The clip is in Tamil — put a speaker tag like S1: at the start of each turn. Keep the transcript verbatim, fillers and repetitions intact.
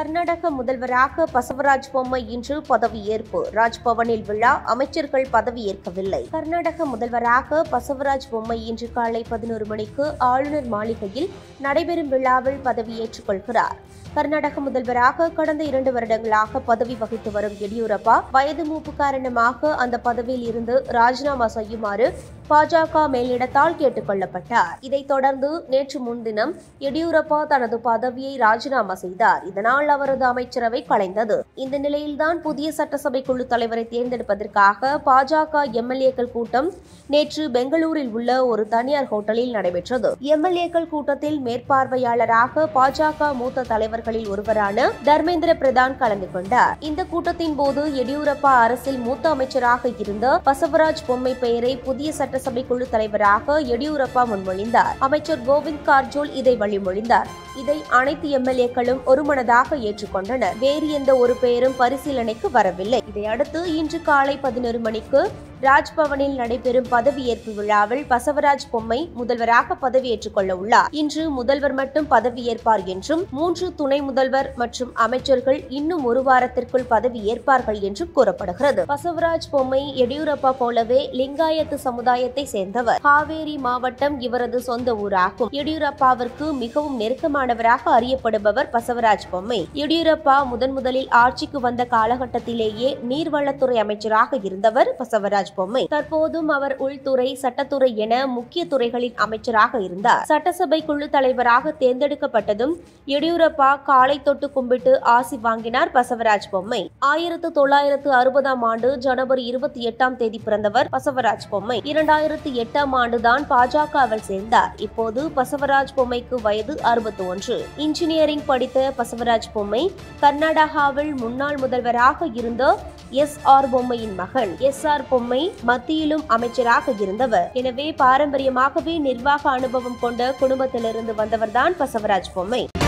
S1: கர்நாடக முதல்வராக பசவராஜ் பொம்மை இன்று பதவியேற்பு. ராஜ்பவனில் விழா, அமைச்சர்கள் பதவியேற்கவில்லை. கர்நாடக முதல்வராக பசவராஜ் பொம்மை இன்று காலை பதினோரு மணிக்கு ஆளுநர் மாளிகையில் நடைபெறும் விழாவில் பதவியேற்றுக் கொள்கிறார். கர்நாடக முதல்வராக கடந்த இரண்டு வருடங்களாக பதவி வகித்து வரும் எடியூரப்பா வயது மூப்பு காரணமாக அந்த பதவியில் இருந்து ராஜினாமா செய்யுமாறு பாஜக மேலிடத்தால் கேட்டுக் கொள்ளப்பட்டார். இதைத் தொடர்ந்து நேற்று முன்தினம் எடியூரப்பா தனது பதவியை ராஜினாமா செய்தார். இதனால் அவரது அமைச்சரவை கலைந்தது. இந்த நிலையில்தான் புதிய சட்டசபை குழு தலைவரை தேர்ந்தெடுப்பதற்காக பாஜக எம்எல்ஏக்கள் கூட்டம் நேற்று பெங்களூரில் உள்ள ஒரு தனியார் ஹோட்டலில் நடைபெற்றது. எம்எல்ஏக்கள் கூட்டத்தில் மேற்பார்வையாளராக பாஜக மூத்த தலைவர்களில் ஒருவரான தர்மேந்திர பிரதான் கலந்து கொண்டார். இந்த கூட்டத்தின் போது எடியூரப்பா அரசில் மூத்த அமைச்சராக இருந்த பசவராஜ் பொம்மை பெயரை புதிய சட்டசபை குழு தலைவராக எடியூரப்பா முன்மொழிந்தார். அமைச்சர் கோவிந்த் கார்ஜோல் இதை வழிமொழிந்தார். இதை அனைத்து எம்எல்ஏக்களும் ஒருமனதாக ஏற்றுக்கொண்டனர். வேறு எந்த ஒரு பெயரும் பரிசீலனைக்கு வரவில்லை. இதையடுத்து இன்று காலை பதினொரு மணிக்கு ராஜ்பவனில் நடைபெறும் பதவியேற்பு விழாவில் பசவராஜ் பொம்மை முதல்வராக பதவியேற்றுக் கொள்ள உள்ளார். இன்று முதல்வர் மட்டும் பதவியேற்பார் என்றும் மூன்று துணை முதல்வர் மற்றும் அமைச்சர்கள் இன்னும் ஒரு வாரத்திற்குள் பதவியேற்பார்கள் என்றும் கூறப்படுகிறது. பசவராஜ் பொம்மை எடியூரப்பா போலவே லிங்காயத்து சமுதாயத்தை சேர்ந்தவர். காவேரி மாவட்டம் இவரது சொந்த ஊராகும். எடியூரப்பாவிற்கு மிகவும் நெருக்கமானவராக அறியப்படுபவர் பசவராஜ் பொம்மை. எடியூரப்பா முதன் முதலில் ஆட்சிக்கு வந்த காலகட்டத்திலேயே நீர்வளத்துறை அமைச்சராக இருந்தவர் பசவராஜ் பொம்மை. தற்போதும் அவர் உள்துறை, சட்டத்துறை என முக்கிய துறைகளின் அமைச்சராக இருந்தார். சட்டசபை குழு தலைவராக தேர்ந்தெடுக்கப்பட்டதும் எடியூரப்பா காலை தொட்டு கும்பிட்டு ஆசி வாங்கினார் பசவராஜ் பொம்மை. ஆயிரத்து தொள்ளாயிரத்து அறுபதாம் ஆண்டு ஜனவரி இருபத்தி எட்டாம் தேதி பிறந்தவர் பசவராஜ் பொம்மை. இரண்டாயிரத்து எட்டாம் ஆண்டுதான் பாஜகவில் சேர்ந்தார். இப்போது பசவராஜ் பொம்மைக்கு வயது அறுபத்தி ஒன்று. இன்ஜினியரிங் படித்த பசவராஜ் பொம்மை கர்நாடகாவில் முன்னாள் முதல்வராக இருந்த எஸ் ஆர் பொம்மையின் மகன். எஸ் ஆர் பொம்மை மத்தியிலும் அமைச்சராக இருந்தவர். எனவே பாரம்பரியமாகவே நிர்வாக அனுபவம் கொண்ட குடும்பத்திலிருந்து வந்தவர்தான் பசவராஜ் பொம்மை.